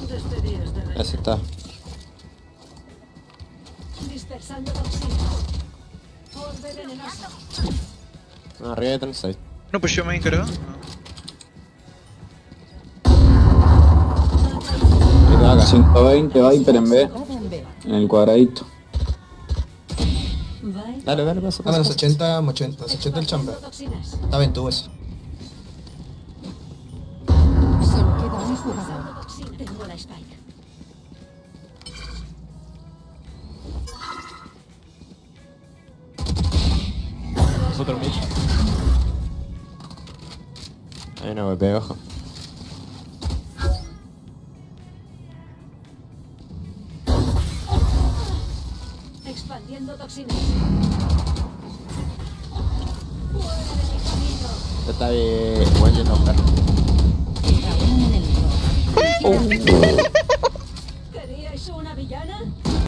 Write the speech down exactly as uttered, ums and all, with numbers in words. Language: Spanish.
Ese está. Dispersando toxinas. Orbe venenoso. No, arriba de treinta y seis. No pusheó main, creo. No. Acá. ciento veinte Viper en B. En el cuadradito. Dale, dale, pasa, A pasa. menos ochenta, ochenta, ochenta el chamber. Está ventú ese. Solo queda un jugador. Tengo la spike. Otro mid. Hay una W P, ojo. Expandiendo toxinas. Está bien. Buen yendo a buscar. ¿Queríais una villana?